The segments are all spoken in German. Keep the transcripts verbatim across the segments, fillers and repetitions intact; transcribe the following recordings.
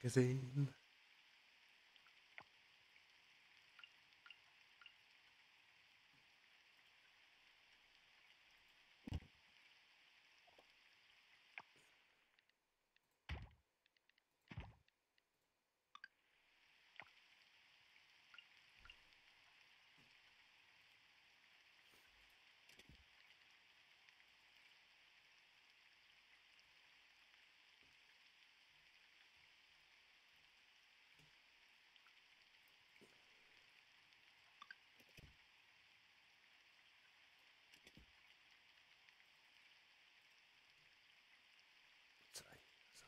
gesehen. Zwei. So.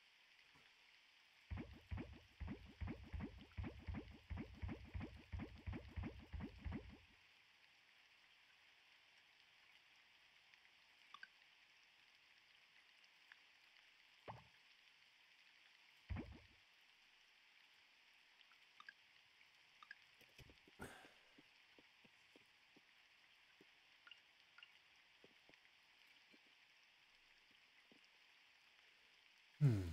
Hm.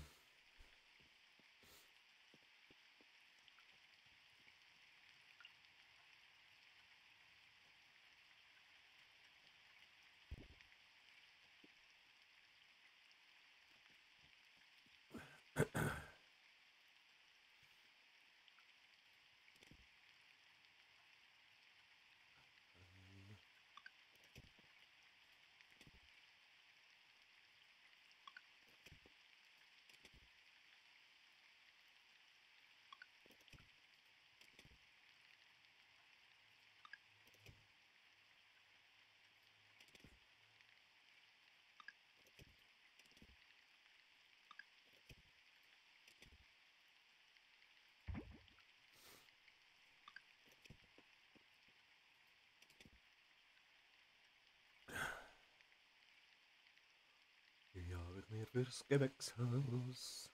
Ja, wird mehr fürs Gewächshaus.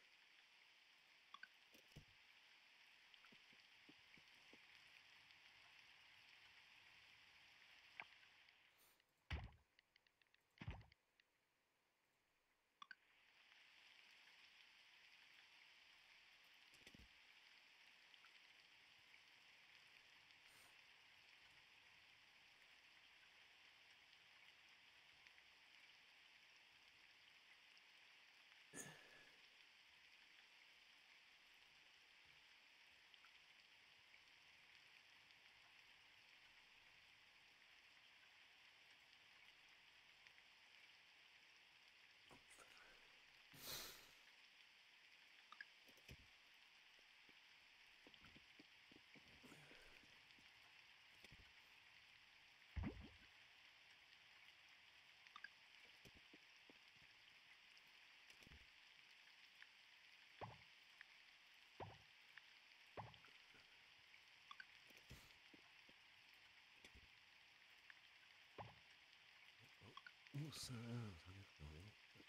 Muss, äh, was habe ich noch?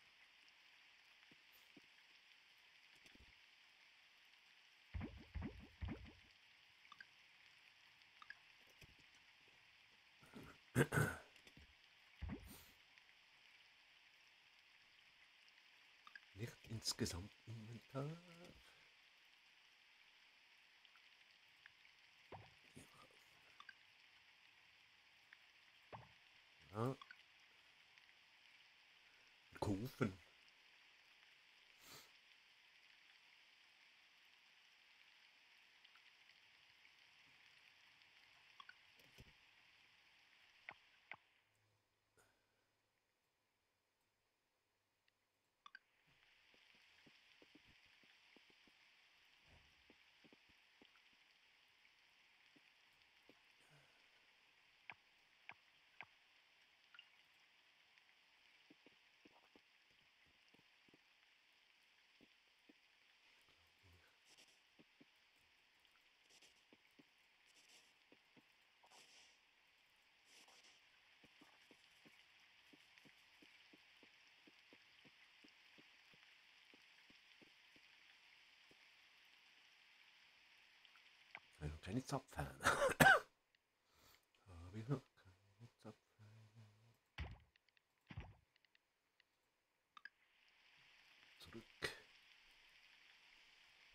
Nicht insgesamt Inventar. Ja. Kufen. Also keine Zapfhahn. Habe ich noch keine Zapfhahn. Zurück.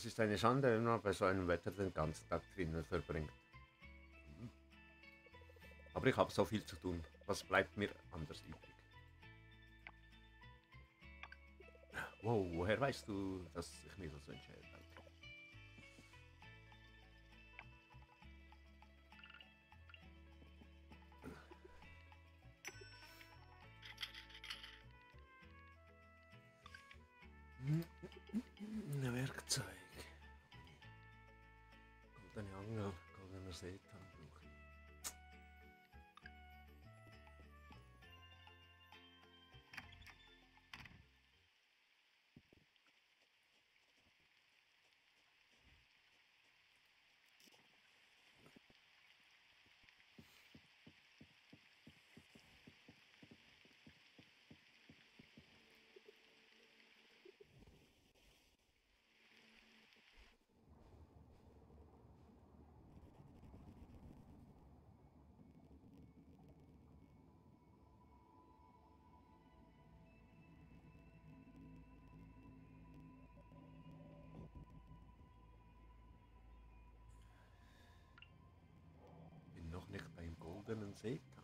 Es ist eine Schande, wenn man bei so einem Wetter den ganzen Tag drinnen verbringt. Aber ich habe so viel zu tun. Was bleibt mir anders übrig? Wow, woher weißt du, dass ich mich so entscheide? Ein Werkzeug. Goldene Angel, goldener Seetan brauche ich. Bin noch nicht beim goldenen Seetan.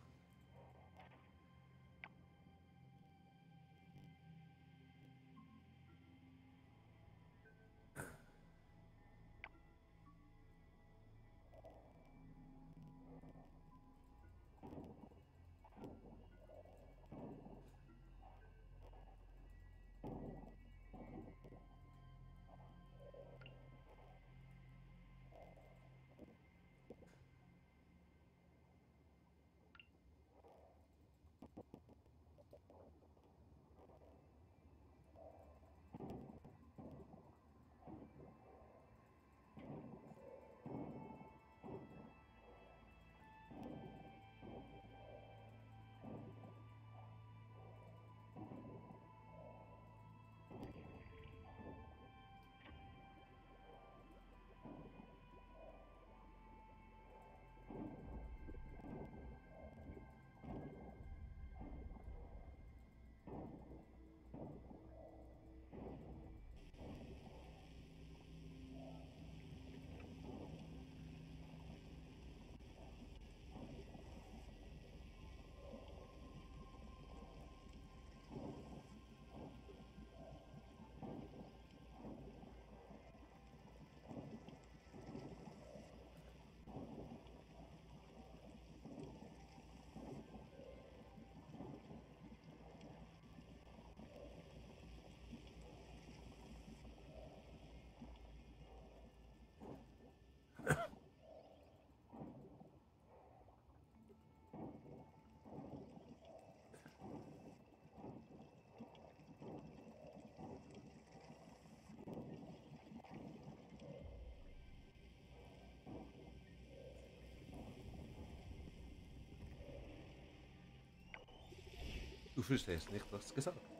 Du verstehst nicht, was gesagt wird.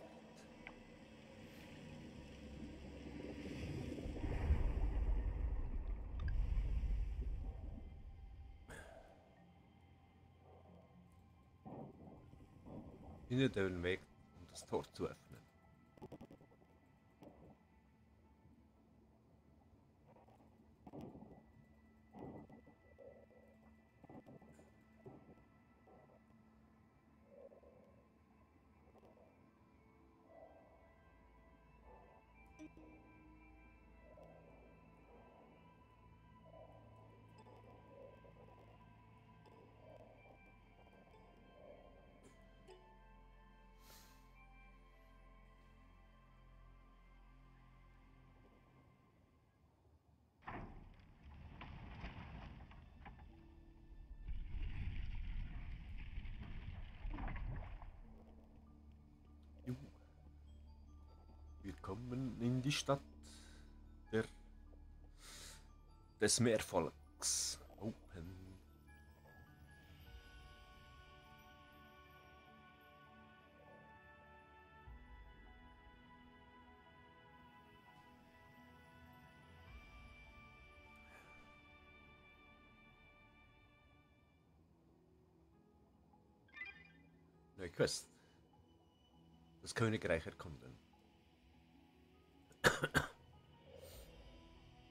Finde den Weg, um das Tor zu öffnen. Juhu. Wir kommen in die Stadt der, des Meervolks. Open. Neue Quest. Das Königreich erkunden.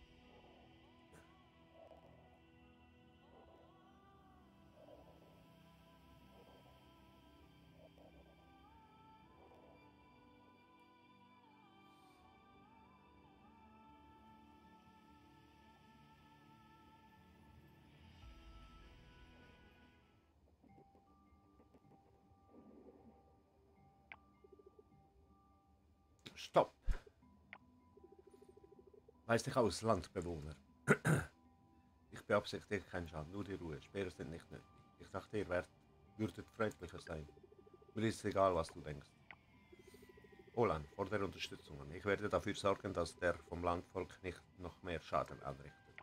Stopp! Weis dich aus, Landbewohner. Ich beabsichtige keinen Schaden, nur die Ruhe. Speere sind nicht nötig. Ich dachte, ihr werdet, würdet freundlicher sein. Mir ist egal, was du denkst. Olan, fordere Unterstützung an. Ich werde dafür sorgen, dass der vom Landvolk nicht noch mehr Schaden anrichtet.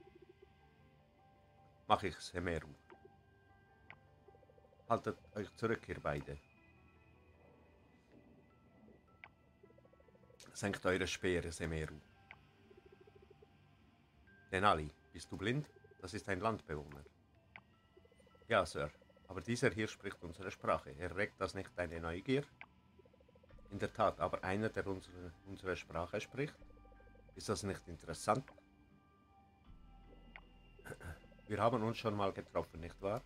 Mach ich, Semeru. Haltet euch zurück, ihr beide. Senkt eure Speere, Semeru. Denali, bist du blind? Das ist ein Landbewohner. Ja, Sir, aber dieser hier spricht unsere Sprache. Erregt das nicht deine Neugier? In der Tat, aber einer, der unsere, unsere Sprache spricht? Ist das nicht interessant? Wir haben uns schon mal getroffen, nicht wahr?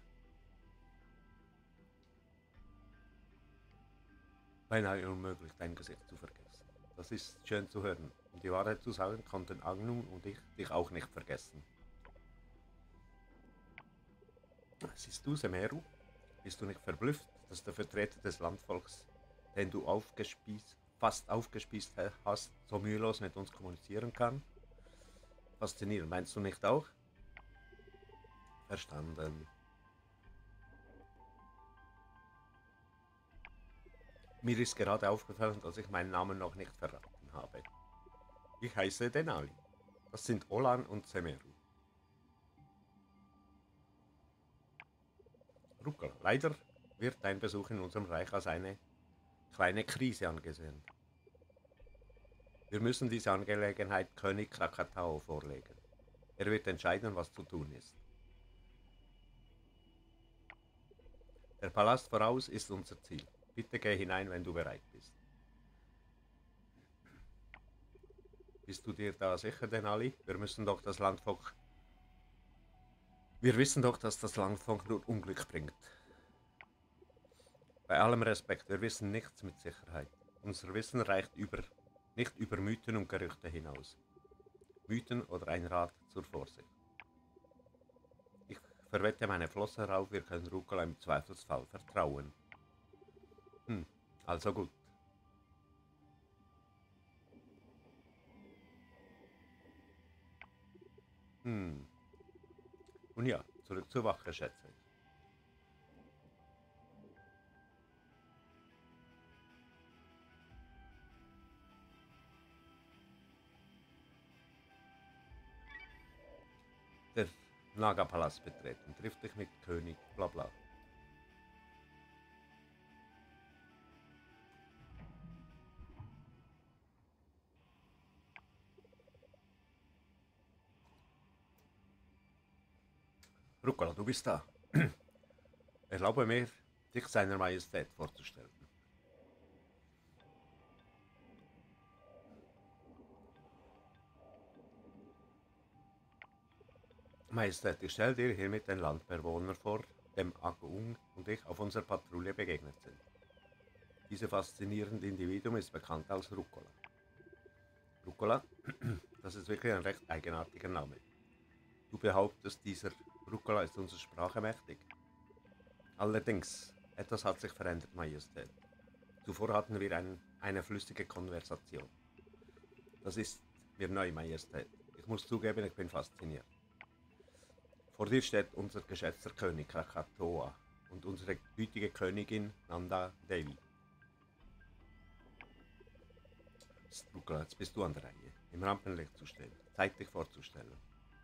Beinahe unmöglich, dein Gesicht zu vergessen. Das ist schön zu hören. Um die Wahrheit zu sagen, konnten Agnum und ich dich auch nicht vergessen. Siehst du, Semeru? Bist du nicht verblüfft, dass der Vertreter des Landvolks, den du aufgespießt, fast aufgespießt hast, so mühelos mit uns kommunizieren kann? Faszinierend, meinst du nicht auch? Verstanden. Mir ist gerade aufgefallen, dass ich meinen Namen noch nicht verraten habe. Ich heiße Denali. Das sind Olan und Semeru. Ruckala, leider wird dein Besuch in unserem Reich als eine kleine Krise angesehen. Wir müssen diese Angelegenheit König Krakatau vorlegen. Er wird entscheiden, was zu tun ist. Der Palast voraus ist unser Ziel. Bitte geh hinein, wenn du bereit bist. Bist du dir da sicher, Denali? Wir müssen doch das Landvolk... Wir wissen doch, dass das Landvolk nur Unglück bringt. Bei allem Respekt, wir wissen nichts mit Sicherheit. Unser Wissen reicht über, nicht über Mythen und Gerüchte hinaus. Mythen oder ein Rat zur Vorsicht. Ich verwette meine Flosse darauf, wir können Rucola im Zweifelsfall vertrauen. Hm, also gut. Hm. Und ja, zurück zur Wache, schätze ich. Der Naga-Palast betreten, trifft dich mit König, bla bla. Rucola, du bist da. Erlaube mir, dich seiner Majestät vorzustellen. Majestät, ich stelle dir hiermit den Landbewohner vor, dem Agung und ich auf unserer Patrouille begegnet sind. Dieses faszinierende Individuum ist bekannt als Rucola. Rucola, das ist wirklich ein recht eigenartiger Name. Du behauptest, dieser Rucola ist unserer Sprache mächtig. Allerdings, etwas hat sich verändert, Majestät. Zuvor hatten wir ein, eine flüssige Konversation. Das ist mir neu, Majestät. Ich muss zugeben, ich bin fasziniert. Vor dir steht unser geschätzter König Krakatoa und unsere gütige Königin Nanda Devi. Rucola, jetzt bist du an der Reihe, im Rampenlicht zu stehen, Zeit dich vorzustellen.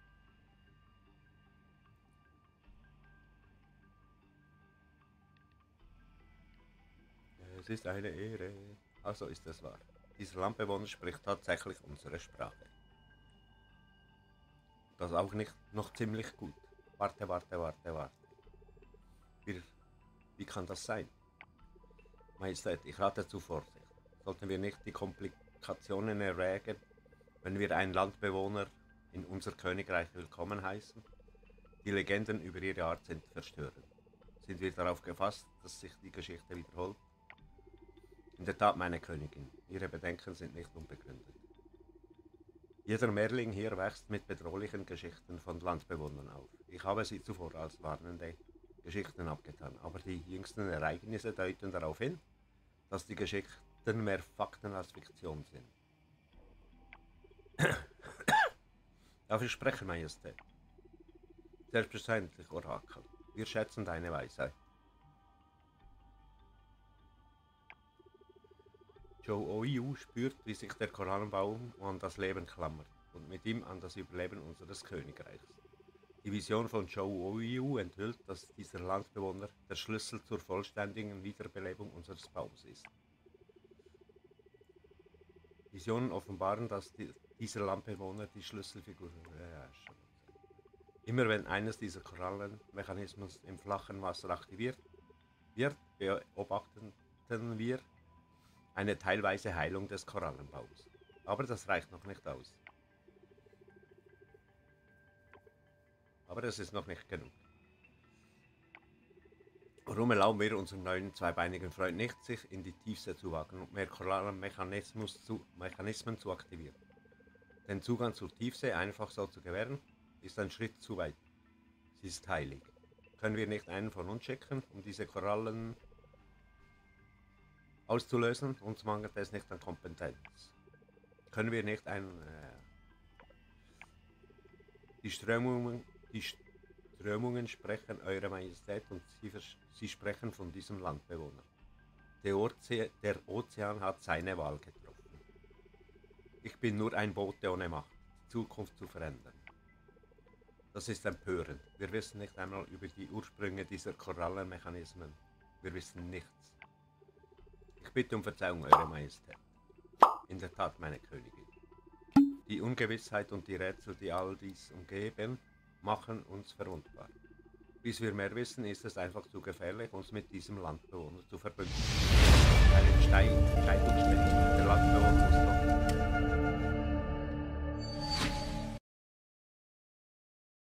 Es ist eine Ehre. Also ist es wahr. Dieser Landbewohner spricht tatsächlich unsere Sprache. Das auch nicht noch ziemlich gut. Warte, warte, warte, warte. Wir, wie kann das sein? Majestät, ich rate zu Vorsicht. Sollten wir nicht die Komplikationen erwägen, wenn wir einen Landbewohner in unser Königreich willkommen heißen? Die Legenden über ihre Art sind verstörend. Sind wir darauf gefasst, dass sich die Geschichte wiederholt? In der Tat, meine Königin, Ihre Bedenken sind nicht unbegründet. Jeder Mehrling hier wächst mit bedrohlichen Geschichten von Landbewohnern auf. Ich habe sie zuvor als warnende Geschichten abgetan, aber die jüngsten Ereignisse deuten darauf hin, dass die Geschichte, Fakten mehr Fakten als Fiktion sind. Darf ich sprechen, Majestät? Selbstverständlich, Orakel. Wir schätzen deine Weisheit. Zhou Oiyu spürt, wie sich der Korallenbaum an das Leben klammert und mit ihm an das Überleben unseres Königreichs. Die Vision von Zhou Oiyu enthüllt, dass dieser Landbewohner der Schlüssel zur vollständigen Wiederbelebung unseres Baums ist. Visionen offenbaren, dass die, dieser Landbewohner die Schlüsselfigur ist. Immer wenn eines dieser Korallenmechanismen im flachen Wasser aktiviert wird, beobachten wir eine teilweise Heilung des Korallenbaums. Aber das reicht noch nicht aus. Aber das ist noch nicht genug. Warum erlauben wir unserem neuen zweibeinigen Freund nicht, sich in die Tiefsee zu wagen und mehr Korallenmechanismen zu, Mechanismen zu aktivieren? Den Zugang zur Tiefsee einfach so zu gewähren, ist ein Schritt zu weit. Sie ist heilig. Können wir nicht einen von uns schicken, um diese Korallen auszulösen? Uns mangelt es nicht an Kompetenz. Können wir nicht ein... Äh, die Strömungen... Die Strömungen sprechen, Eure Majestät, und sie, sie sprechen von diesem Landbewohner. Der, Oze der Ozean hat seine Wahl getroffen. Ich bin nur ein Bote ohne Macht, die Zukunft zu verändern. Das ist empörend. Wir wissen nicht einmal über die Ursprünge dieser Korallenmechanismen. Wir wissen nichts. Ich bitte um Verzeihung, Eure Majestät. In der Tat, meine Königin. Die Ungewissheit und die Rätsel, die all dies umgeben, machen uns verwundbar. Bis wir mehr wissen, ist es einfach zu gefährlich, uns mit diesem Landbewohner zu verbünden. Einen Stein, Scheidungsstrich, der Landbewohner muss doch...